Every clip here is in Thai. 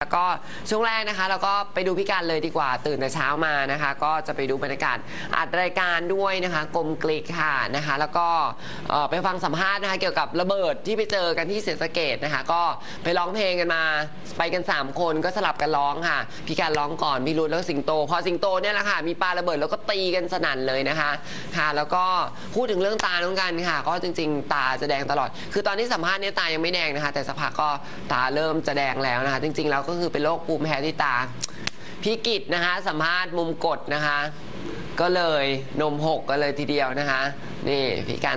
แล้วก็ช่วงแรกนะคะเราก็ไปดูพี่การเลยดีกว่าตื่นแต่เช้ามานะคะก็จะไปดูบรรยากาศอัดรายการด้วยนะคะกลมกลิกค่ะนะคะแล้วก็ไปฟังสัมภาษณ์นะคะเกี่ยวกับระเบิดที่ไปเจอกันที่ศรีสะเกษนะคะก็ไปร้องเพลงกันมาไปกัน3คนก็สลับกันร้องค่ะพี่การร้องก่อนพี่รุ้แล้วสิงโตพอสิงโตเนี่ยแหละค่ะมีปาระเบิดแล้วก็ตีกันสนั่นเลยนะคะค่ะแล้วก็พูดถึงเรื่องตาน้องกันค่ะก็จริงๆตาจะแดงตลอดคือตอนที่สัมภาษณ์เนี่ยตายังไม่แดงนะคะแต่สักพักก็ตาเริ่มจะแดงแล้วนะคะจริงๆแล้วก็คือเป็นโรคภูมิแพ้ที่ตาพี่กิตนะคะสัมภาษณ์มุมกดนะคะก็เลยนมหกกันเลยทีเดียวนะคะนี่พี่กัน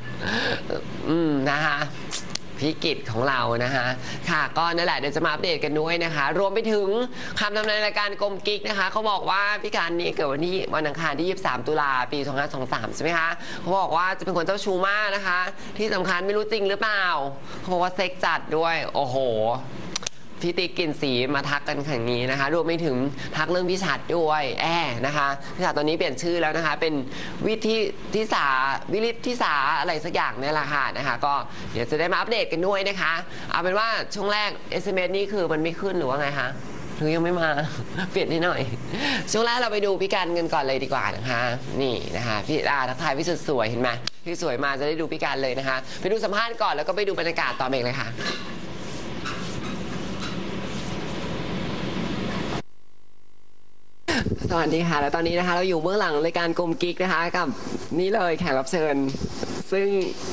นะคะพี่กิตของเรานะคะค่ะก็นั่นแหละเดี๋ยวจะมาอัปเดตกันด้วยนะคะรวมไปถึงคำทำนายรายการกลมกิ๊กนะคะเขาบอกว่าพี่การนี่เกิดวันอังคารที่23ตุลาปี2523ใช่ไหมคะเขาบอกว่าจะเป็นคนเจ้าชู้มากนะคะที่สำคัญไม่รู้จริงหรือเปล่าเขาบอกว่าเซ็กจัดด้วยโอ้โหพี่ติ๊กกลิ่นสีมาทักกันแข่งนี้นะคะรวมไปถึงทักเรื่องพี่ชัดด้วยนะคะพี่ชัดตอนนี้เปลี่ยนชื่อแล้วนะคะเป็นวิริธิสาอะไรสักอย่างเนี่ยแหละค่ะนะคะก็เดี๋ยวจะได้มาอัปเดตกันด้วยนะคะเอาเป็นว่าช่วงแรก SMS นี่คือมันไม่ขึ้นหรือว่าไงคะหรือยังไม่มาเปลี่ยนนิดหน่อยช่วงแรกเราไปดูพี่กันกันก่อนเลยดีกว่านะคะนี่นะคะพี่ทักทายพี่สุดสวยเห็นไหมพี่สวยมาจะได้ดูพี่กันเลยนะคะไปดูสัมภาษณ์ก่อนแล้วก็ไปดูบรรยากาศต่อเองเลยค่ะสวัสดีค่ะแล้วตอนนี้นะคะเราอยู่เบื้องหลังรายการกลมกิ๊กนะคะกับนี่เลยแขกรับเชิญซึ่ง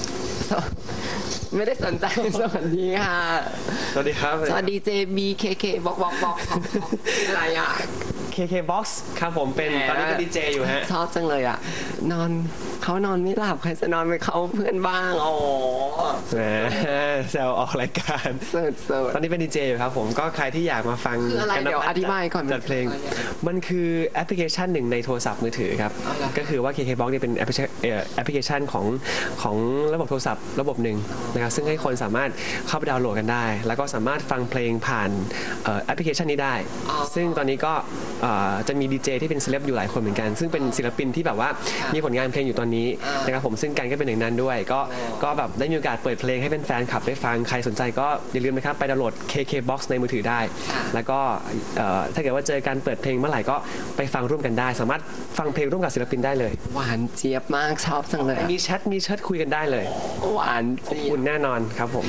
ไม่ได้สนใจสวัสดีค่ะสวัสดีครับสวัสดี JBKK บอกอะไรอ่ะ KK Box ครับผมเป็นตอนนี้เป็นดีเจอยู่ฮะชอบจังเลยอ่ะเขานอนไม่หลับใครจะนอนไปเขาเพื่อนบ้างอ๋อแหมแซวออกรายการตอนนี้เป็นดีเจอยู่ครับผมก็ใครที่อยากมาฟังคืออะไรเดี๋ยวอธิบายก่อนจัดเพลงมันคือแอปพลิเคชันหนึ่งในโทรศัพท์มือถือครับก็คือว่า KK Box เนี่ยเป็นแอปพลิเคชันของระบบโทรศัพท์ระบบหนึ่งนะครับซึ่งให้คนสามารถเข้าไปดาวน์โหลดกันได้แล้วก็สามารถฟังเพลงผ่านแอปพลิเคชันนี้ได้ซึ่งตอนนี้ก็จะมีดีเจที่เป็นเซเลบอยู่หลายคนเหมือนกันซึ่งเป็นศิลปินที่แบบว่ามีผลงานเพลงอยู่ตอนนี้นะครับผมซึ่งกันก็เป็นหนึ่งนั้นด้วยก็แบบได้มีโอกาสเปิดเพลงให้แฟนคลับได้ฟังใครสนใจก็อย่าลืมนะครับไปดาวน์โหลด KK Box ในมือถือได้แล้วก็ถ้าเกิดว่าเจอการเปิดเพลงเมื่อไหร่ก็ไปฟังร่วมกันได้สามารถฟังเพลงร่วมกับศิลปินได้เลยหวานเจี๊ยบมากชอบจังเลยมีแชทคุยกันได้เลยหวานอบอุ่นแน่นอนครับผม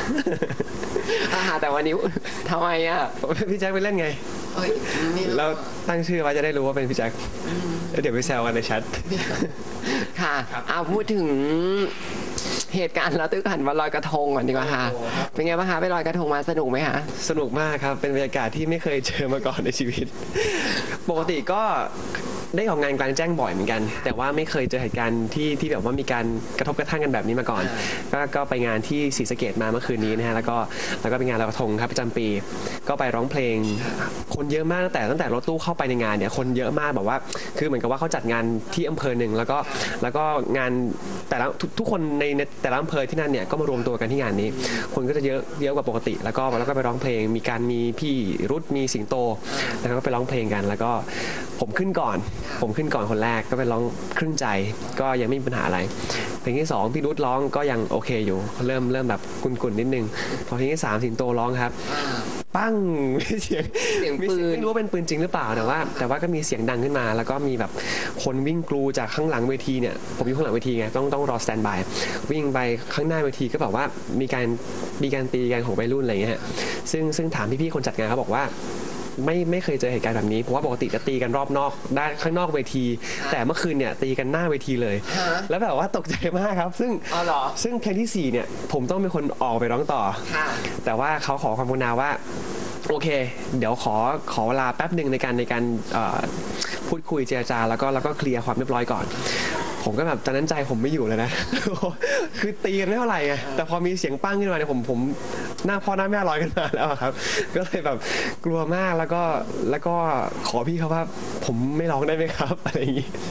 แต่วันนี้ทำไมอ่ะพี่แจ็คไปเล่นไงเราตั้งชื่อไว้จะได้รู้ว่าเป็นพี่แจ็คเดี๋ยวไปแซวกันในแชทค่ะเอาพูดถึงเหตุการณ์แล้วตื้อกันวันลอยกระทงก่อนดีกว่าค่ะเป็นไงบ้างคะไปลอยกระทงมาสนุกไหมคะสนุกมากครับเป็นบรรยากาศที่ไม่เคยเจอมาก่อนในชีวิตปกติก็ได้ออกงานกลางแจ้งบ่อยเหมือนกันแต่ว่าไม่เคยเจอเหตุการณ์ที่แบบว่ามีการกระทบกระทั่งกันแบบนี้มาก่อนก็ไปงานที่ศรีสะเกษมาเมื่อคืนนี้นะฮะแล้วก็ไปงานลอยกระทงครับประจำปีก็ไปร้องเพลงคนเยอะมากตั้งแต่รถตู้เข้าไปในงานเนี่ยคนเยอะมากแบบว่าคือเหมือนกับว่าเขาจัดงานที่อำเภอหนึ่งแล้วก็งานแต่ละทุกคนในแต่ละอำเภอที่นั่นเนี่ยก็มารวมตัวกันที่งานนี้คนก็จะเยอะกว่าปกติแล้วก็ไปร้องเพลงมีพี่รุดมีสิงโตแล้วก็ไปร้องเพลงกันแล้วก็ผมขึ้นก่อนคนแรกก็ไปร้องครึ่งใจก็ยังไม่มีปัญหาอะไรเพลงที่2พี่รุดร้องก็ยังโอเคอยู่เริ่มแบบกุนนิดนึงพอเพลงที่3สิงโตร้องครับปั้งเสียงปืนไม่รู้ว่าเป็นปืนจริงหรือเปล่าแต่ว่าก็มีเสียงดังขึ้นมาแล้วก็มีแบบคนวิ่งกรูจากข้างหลังเวทีเนี่ยผมอยู่ข้างหลังเวทีไงต้องรอสแตนบายวิ่งไปข้างหน้าเวทีก็แบบว่ามีการตีกันของวัยรุ่นอะไรเงี้ยซึ่งถามพี่ๆคนจัดงานเขาบอกว่าไม่เคยเจอเหตุการณ์แบบนี้เพราะว่าปกติจะตีกันรอบนอกด้านข้างนอกเวทีแต่เมื่อคืนเนี่ยตีกันหน้าเวทีเลยแล้วแบบว่าตกใจมากครับซึ่งเพลงที่4เนี่ยผมต้องเป็นคนออกไปร้องต่อแต่ว่าเขาขอความกรุณาว่าโอเคเดี๋ยวขอเวลาแป๊บหนึ่งในการพูดคุยเจรจาแล้วก็เคลียร์ความเรียบร้อยก่อนผมก็แบบตอนนั้นใจผมไม่อยู่เลยนะคือตีกันไม่เท่าไหร่ไงแต่พอมีเสียงปั้งขึ้นมาเนี่ยผมหน้าพ่อหน้าแม่ลอยกันมาแล้วครับก็เลยแบบกลัวมากแล้วก็ขอพี่เขาว่าผมไม่ร้องได้ไหมครับอะไรอย่างนี้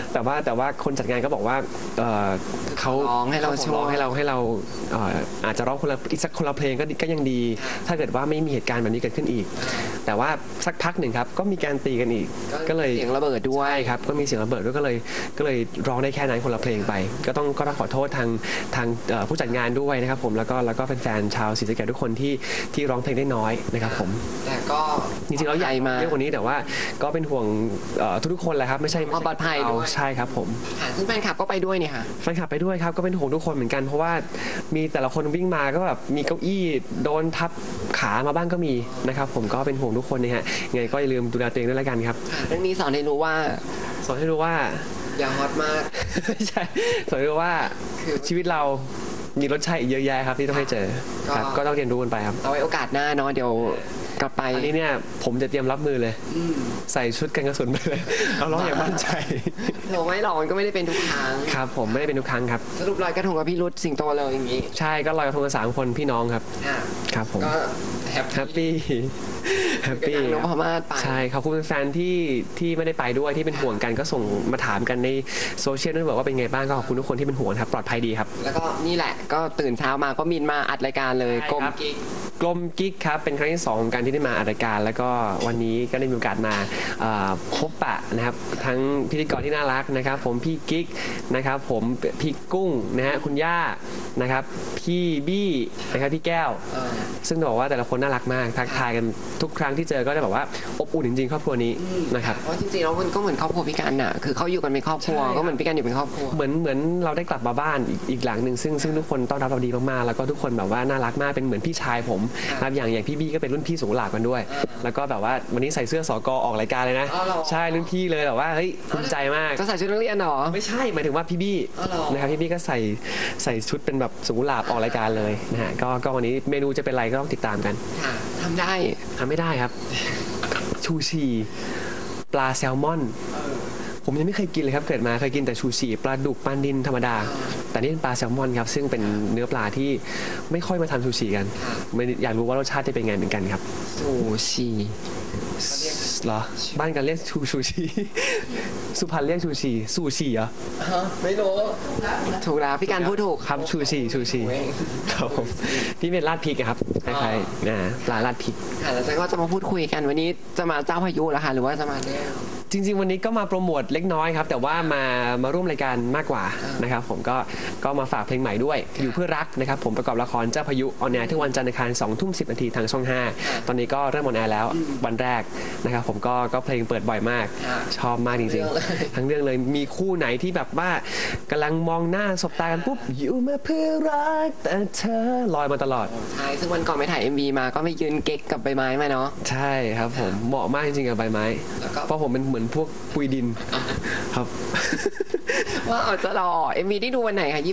แต่ว่าคนจัดงานก็บอกว่าเขาร้องให้เราขโชว์ร้องให้เราอาจจะร้องอีกสักคนละเพลงก็ยังดี ถ้าเกิดว่าไม่มีเหตุการณ์แบบนี้เกิดขึ้นอีก แต่ว่าสักพักหนึ่งครับก็มีการตีกันอีกก็เลยเสียงระเบิดด้วยใช่ครับก็มีเสียงระเบิดด้วยก็เลยร้องได้แค่นั้นคนละเพลงไป ก็ต้องขอโทษทางผู้จัดงานด้วยนะครับผมแล้วก็แฟนๆชาวศรีสะเกษทุกคนที่ร้องเพลงได้น้อยนะครับผมแต่ก็จริงๆแล้วใหญ่มาเยอะกว่านี้แต่ว่าก็เป็นห่วงทุกๆคนแหละครับไม่ใช่ความปลอดภัยด้วยใช่ครับผมค่ะซึ่งแฟนคลับก็ไปด้วยเนี่ยค่ะแฟนคลับไปด้วยครับก็เป็นห่วงทุกคนเหมือนกันเพราะว่ามีแต่ละคนวิ่งมาก็แบบมีเก้าอี้โดนทับขามาบ้างก็มีนะครับผมก็เป็นห่วงทุกคนนะฮะยังไงก็อย่าลืมดูแลตัวเองด้วยแล้วกันครับเรื่องนี้สอนให้รู้ว่าสอนให้รู้ว่าอย่าฮอตมากใช่สอนให้รู้ว่าคือชีวิตเรามีรสชาติอีกเยอะแยะครับที่ต้องให้เจอครับก็ต้องเรียนรู้กันไปครับเอาไว้โอกาสหน้าเนาะเดี๋ยวกลับไปอันนี้เนี่ยผมจะเตรียมรับมือเลย ใส่ชุดกันกระสุนไปเลยเอาร้องอย่างมั่นใจเราไม่หรอกมันก็ไม่ได้เป็นทุกครั้งครับผมไม่ได้เป็นทุกครั้งครับสรุปลอยกระทงกับพี่รุดสิงโตเลยอย่างนี้ใช่ก็ลอยกระทงกัน3 คนพี่น้องครับค่ะครับผมก็แฮปแฮปปี้แฮปปี้นพมาศไปใช่ขอบคุณแฟนๆที่ไม่ได้ไปด้วยที่เป็นห่วงกันก็ส่งมาถามกันในโซเชียลด้วยบอกว่าเป็นไงบ้างก็ขอบคุณทุกคนที่เป็นห่วงครับปลอดภัยดีครับแล้วก็นี่แหละก็ตื่นเช้ามาก็บินมาอัดรายการเลยใช่กลมครับกิ๊กกลมกิ๊กครับเป็นครั้งที่2ของการที่ได้มาอัดรายการ แล้วก็วันนี้ก็ได้มีโอกาสมาพบปะนะครับทั้งพิธีกรที่น่ารักนะครับ ผมพี่กิ๊กนะครับผมพี่กุ้งนะฮะคุณย่านะครับพี่บี้นะครับพี่แก้ว ซึ่งต้องบอกว่าแต่ละคนน่ารักมากทักทายกันทุกครั้งที่เจอก็จะแบบว่าอบอุ่นจริงๆครอบครัวนี้นะครับเพราะจริงๆแล้วมันก็เหมือนครอบครัวพี่กันน่ะคือเขาอยู่กันเป็นครอบครัวใช่ครับก็เหมือนพี่กันอยู่เป็นครอบครัวเหมือนเราได้กลับมาบ้านอีกหลังหนึ่งซึ่งทุกคนต้อนรับเราดีมากๆแล้วก็ทุกคนแบบว่าน่ารักมากเป็นเหมือนพี่ชายผมนะครับอย่างพี่บี้ก็เป็นรุ่นพี่สูงหลากกันด้วย แล้วก็แบบว่าวันนี้ใส่เสื้อสกออกรายการเลยนะอ๋อเหรอใช่รุ่นพี่เลยแบบว่าเฮ้ยภูมิใจมากจะใส่ชุดนักเรียนเหรอไม่ใช่หมายถึงว่าพี่บี้อ๋อเหรอนะครับพี่บี้ก็ใส่ชุดเป็นแบบสูงหลาบออกรายการเลยนะฮะก็วันนี้เมนูจะเป็นอะไรก็ต้องติดตามกันค่ะทำได้ทำไม่ได้ครับ ชูชีปลาแซลมอน ผมยังไม่เคยกินเลยครับเกิดมาเคยกินแต่ชูชีปลาดุกปลาดินธรรมดา แต่นี่เป็นปลาแซลมอนครับซึ่งเป็นเนื้อปลาที่ไม่ค่อยมาทำชูชีกันไม่อยากรู้ว่ารสชาติจะเป็นไงเหมือนกันครับซูชิเหรอบ้านกันเรียกชูชี สุพรรณเรียกชูชีซูชีเหรอไม่รู้ถูกแล้วพี่กันพูดถูกครับชูชีครับผมที่เป็นราดพริกอะครับคล้ายๆปลาราดพริกค่ะแล้วฉันก็จะมาพูดคุยกันวันนี้จะมาเจ้าพายุเหรอคะหรือว่าจะมาเนี่ยจริงๆวันนี้ก็มาโปรโมทเล็กน้อยครับแต่ว่ามาร่วมรายการมากกว่านะครับผมก็มาฝากเพลงใหม่ด้วยอยู่เพื่อรักนะครับผมประกอบละครเจ้าพายุออนแอร์ทุกวันจันทร์อังคาร 20:10 นาทีทางช่อง 5 ตอนนี้ก็เริ่มออนแอร์แล้ววันแรกนะครับผมก็เพลงเปิดบ่อยมาก ชอบมากจริงๆทั้งเรื่องเลยมีคู่ไหนที่แบบว่ากำลังมองหน้าสบตากันปุ๊บอยู่มาเพื่อรักแต่เธอลอยมาตลอดใช่ซึ่งวันก่อนไปถ่าย MV มาก็ไปยืนเก๊กกับใบไม้มาเนาะใช่ครับผมเหมาะมากจริงๆกับใบไม้แล้วก็เพราะผมเป็นเหมือนพวกปุยดินครับว่าอาจจะรอ MV ที่ดูวันไหนคะ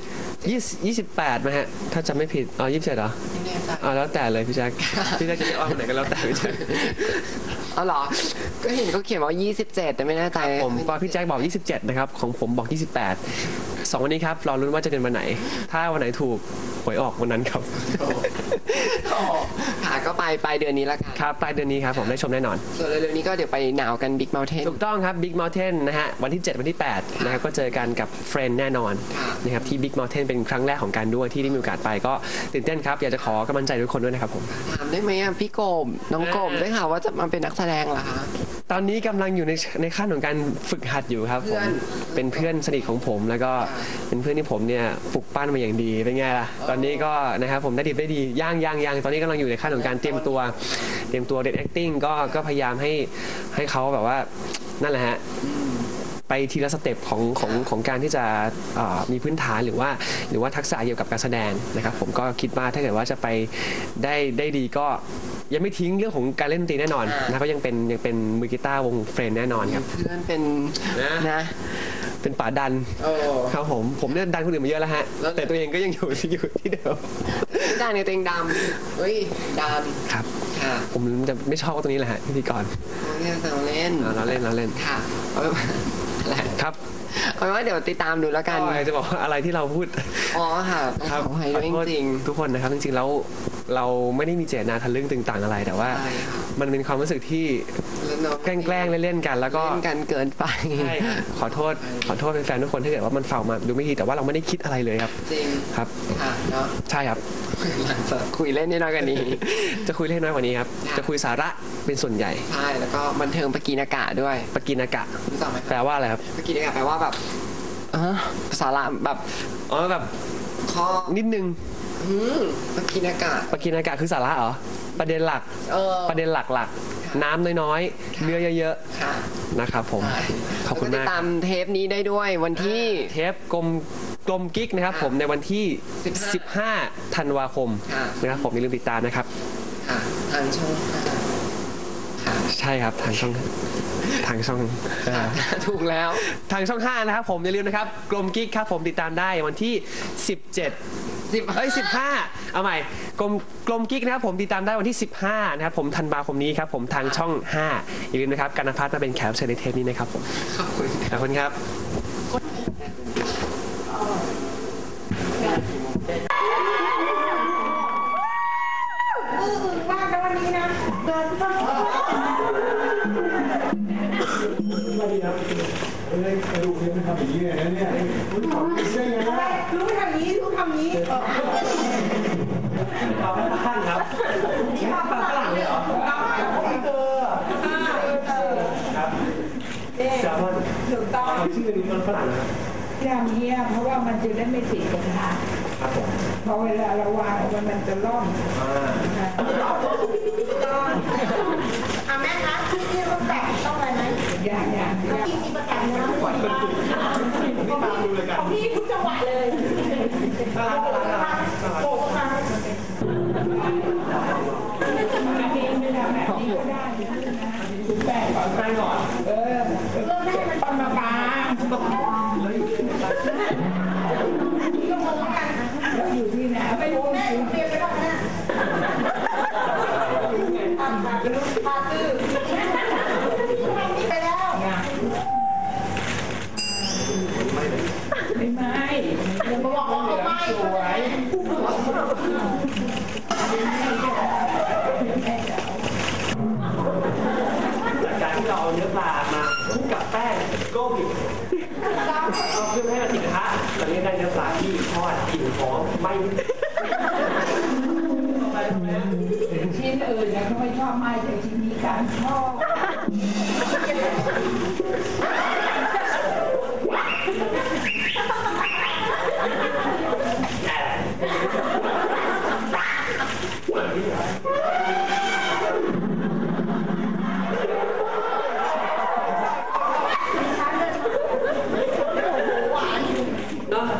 28นะฮะถ้าจำไม่ผิดอ๋อ27เหรอไม่แน่ใจแล้วแต่เลยพี่แจ๊คพี่แจ๊คจะไปอ้อมไหนก็แล้วแต่พี่แจ๊คอ๋อเหรอก็เห็นเขาเขียนว่า27แต่ไม่แน่ใจผมก็พี่แจ๊คบอก 27นะครับของผมบอก 28 2 วันนี้ครับรอรุ้นว่าจะเป็นวันไหน ถ้าวันไหนถูกหวยออกวันนั้นครับค่ะก็ปลายเดือนนี้ละกันครับปลายเดือนนี้ครับผมได้ชมแน่นอนส่วนเร็วๆนี้ก็เดี๋ยวไปหนาวกัน Big Mountain ถูกต้องครับ Big Mountain นะฮะวันที่ 7 วันที่ 8 นะครับก็เจอกันกับเฟรนด์แน่นอนนะครับที่ Big Mountain เป็นครั้งแรกของการด้วยที่ได้มีโอกาสไปก็ตื่นเต้นครับอยากจะขอกำลังใจทุกคนด้วยนะครับผมถามได้ไหมอ่ะพี่โกบน้องโกบได้ข่าวว่าจะมาเป็นนักแสดงเหรอคะตอนนี้กำลังอยู่ในขั้นของการฝึกหัดอยู่ครับผมเป็นเพื่อนสนิทของผมแล้วก็เป็นเพื่อนที่ผมเนี่ยปลุกปั้นมาอย่างดีเป็นไงล่ะตอนนี้ก็นะครับผมได้ดิบได้ดีย่างตอนนี้กำลังอยู่ในขั้นของการเตรียมตัวเรียน acting ก็พยายามให้เขาแบบว่านั่นแหละฮะไปทีละสเต็ปของการที่จะมีพื้นฐานหรือว่าทักษะเกี่ยวกับการแสดงนะครับผมก็คิดว่าถ้าเกิดว่าจะไปได้ดีก็ยังไม่ทิ้งเรื่องของการเล่นดนตรีแน่นอนนะก็ยังเป็นมือกีตาร์วงเฟรนแน่นอนครับเพื่อนเป็นนะเป็นป๋าดันครับผมเนี่ยดันคนอื่นมาเยอะแล้วฮะแต่ตัวเองก็ยังอยู่ที่เดิมดันในตัวเองดำเฮ้ยดันครับค่ะผมจะไม่ชอบตรงนี้แหละฮะพิธีกรเนี่ยแซวเล่นเราเล่นค่ะเอาเป็นว่าอะไรครับเอาเป็นว่าเดี๋ยวติดตามดูแล้วกันก็จะบอกว่าอะไรที่เราพูดอ๋อค่ะครับขออภัยด้วยจริงทุกคนนะครับจริงๆแล้วเราไม่ได้มีเจตนาทะลึ่งตึงตังอะไรแต่ว่าใช่ค่ะมันเป็นความรู้สึกที่แกล้งเล่นๆกันแล้วก็เล่นกันเกินไปใช่ครับขอโทษแฟนๆทุกคนถ้าเกิดว่ามันฝ่ามาดูไม่ดีแต่ว่าเราไม่ได้คิดอะไรเลยครับจริงครับค่ะเนาะใช่ครับหลังจากคุยเล่นนิดหน่อยกันนี้จะคุยเล่นน้อยกว่านี้ครับค่ะจะคุยสาระเป็นส่วนใหญ่ใช่แล้วก็บันเทิงปกีนากาด้วยปกินอากะรู้จักไหมแปลว่าอะไรครับปกีนากาแปลว่าแบบภาษาละแบบอ๋อแบบข้อนิดนึงปกีนากาปกินอากะคือสาระเหรอประเด็นหลัก ประเด็นหลักๆ น้ำน้อยๆเนื้อเยอะค่ะๆนะครับผมใช่ขอบคุณแล้วก็ติมาดกตามเทปนี้ได้ด้วยวันที่เทปกลมกิ๊กนะครับผมในวันที่ 15 15 ธันวาคมค่ะนะครับผมอย่าลืมติดตามนะครับค่ะทางช่องค่ะใช่ครับทางช่องถูกแล้วทางช่อง 5 นะครับผมอย่าลืมนะครับกลมกิ๊กครับผมติดตามได้วันที่ 15 เอาใหม่กลมกิ๊กนะครับผมติดตามได้วันที่ 15 นะครับผมธันวาคมนี้ครับผมทางช่อง 5 อย่าลืมนะครับการณพัฒน์มาเป็นแขกรับเชิญในเทปนี้นะครับผมขอบคุณขอบคุณครับมากนะวันนี้นะเดินมากรู้ทำนี้รู้ทำนี้ท่านครับฝรั่งเลยเหรอครับแซลมอนถูกต้องชื่อนี้มันฝรั่งนะครับอย่างนี้เพราะว่ามันจะได้ไม่ติดกระทะครับผมพอเวลาเราวางมันจะล่อนอ่ะแม่คะที่ต้องแต่งต้องอะไรไหมอย่างที่มีประกันนะของพี่ทุกจังหวะเลยโอ้ค่ะไม่ได้แบบนี้ก็ได้คุณแป้งก่อนแป้งก่อนเริ่มให้มันปนมาบางเราอยู่ที่ไหนไม่รู้แม่เตรียมไปแล้วนะพาซื้อไปแล้วไม่เดี๋ยวบอกว่าไม่สวยจากการที่เราเอาเนื้อปลามาคลุกกับแป้งโกบิเอาขึ้นให้มันติดกระทะตอนนี้ได้เนื้อปลาที่ทอดกลิ่นหอมไหม้ชิ้นอื่นเนี่ยเขาไม่ชอบไม่แต่ชิ้นนี้การชอบเนาะ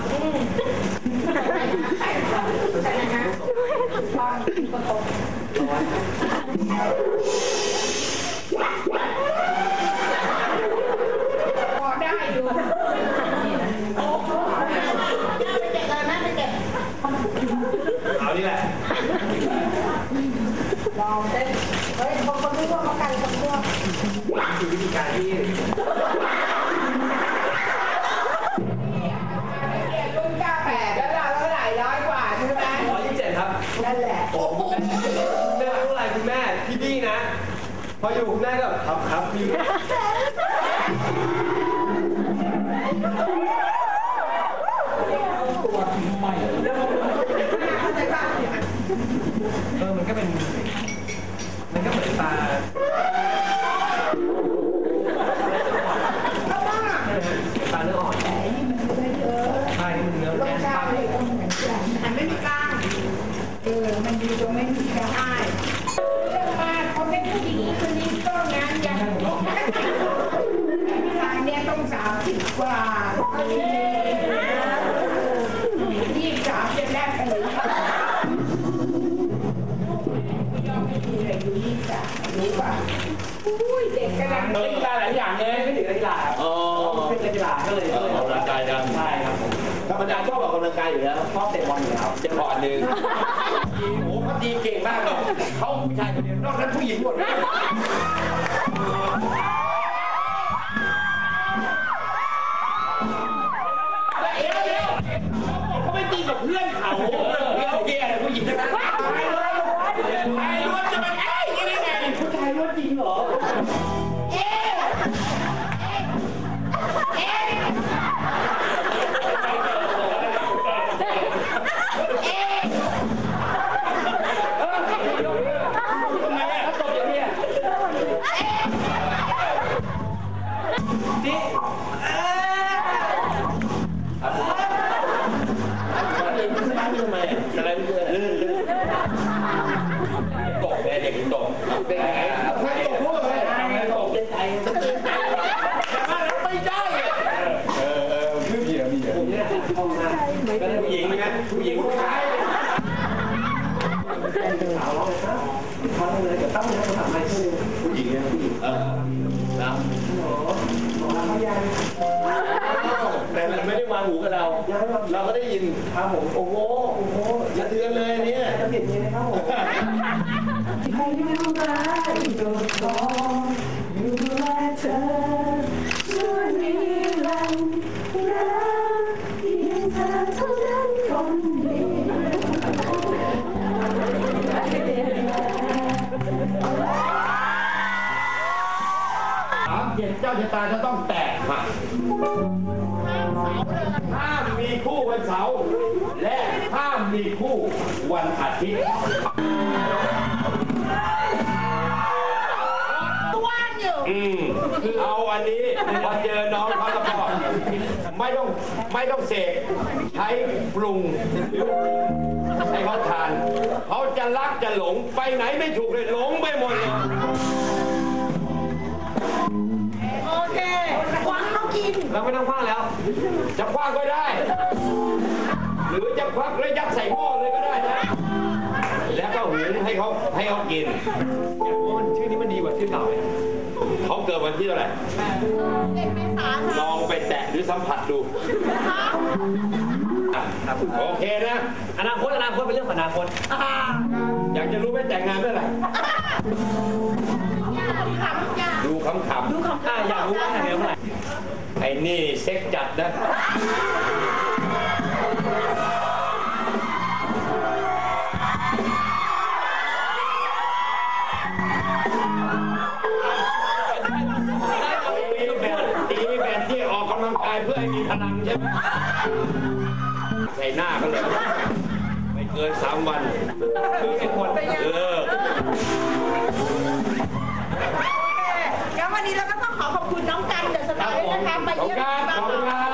พอได้อยู่ไปเก็บเลยแม่ไปเก็บเอานี่แหละลองเต้นเฮ้ยบางคนไม่ชอบเขากันคนชอบคือวิธีการที่รุ่น98แล้วเราเท่าไหร่ร้อยกว่าใช่ไหม 127ครับนั่นแหละโอ้คุณแม่รู้อะไรคุณแม่พี่บี้นะ พออยู่คุณแม่ก็ครับพี่มันก็เป็นมันก็เหมือนปลาปลาเนื้ออ่อนแต่นี่มันไม่เยอะใช่นี่มันเนื้อรแน่สนชาติเลยก็เหมือนกันแต่ไม่มีกล้างมันดีตรงไม่มีการอ้ายเรื่องมากคนเป็นผู้หญิงคนนี้ก็งานยังทางเนี้ยต้อง30กว่า23จะแลกกันหรือยอมไม่ดีเลยอยู่23รู้ป่ะอุ้ยเด็กกำลังกีฬาหลายอย่างเลยไม่ถึงกีฬาเป็นกีฬาก็เลยออกกำลังกายกันใช่ครับผมธรรมดาชอบออกกำลังกายอยู่แล้วชอบเตะบอลอยู่แล้วเดี๋ยวก่อนหนึ่งโอ้โหเขาดีเก่งมากเลยเขาผู้ชายคนเดียวนอกนั้นผู้หญิงหมดเลยเขาไม่ตีกับเพื่อนเขาเพื่อนเกย์อะไรผู้หญิงทั้งนั้นริงเหรอ ผู้หญิงนะผู้หญิงผู้ชายสาวร้องเลยครับเขาเลยจะตั้งนะคำถามอะไรเพื่อนผู้หญิงเนี่ยผู้หญิงแล้วแต่ไม่ได้วางหูกับเราเราก็ได้ยินครับผมโอ้โหสะเทือนเลยเนี่ยจะเปลี่ยนยังไงครับผมให้ดูแลโดนคออยู่ดูแลเธอช่วยนิรันดร์รักเพียงเธอเท่านั้นคนเดียวเจ้าชะตาจะต้องแตกหักห้ามมีคู่วันเสาร์และห้ามมีคู่วันอาทิตย์เอาอันนี้พอเจอน้องเขาแล้วก็ไม่ต้องเสกใช้ปรุงให้เขาทานเขาจะรักจะหลงไปไหนไม่ถูกเลยหลงไปหมดเลยโอเคคว้างเขากินเราไม่ต้องคว้างแล้วจะคว้างก็ได้ หรือจะควักแล้วยัดใส่หม้อเลยก็ได้นะแล้วก็หุงให้เขากินอยากรู้ว่ามันชื่อนี้มันดีกว่าชื่อเก่าไหมเขาเกิดวันที่เท่าไหร่ลองไปแตะหรือสัมผัสดูโอเคนะอนาคตเป็นเรื่องของอนาคตอยากจะรู้ไหมแต่งงานเมื่อไหร่ดูขำๆอยากรู้ว่าแต่งงานเมื่อไหร่ไอ้นี่เซ็กจัดนะตีแบบที่ออกกำลังกายเพื่อให้มีพลังใช่ไหมใส่หน้าเขาเลยไม่เกิน3 วันคือไอ้คนงั้นวันนี้เราก็ต้องขอขอบคุณน้องกันเดอะสตาร์ด้วยนะคะมาเยี่ยมเรา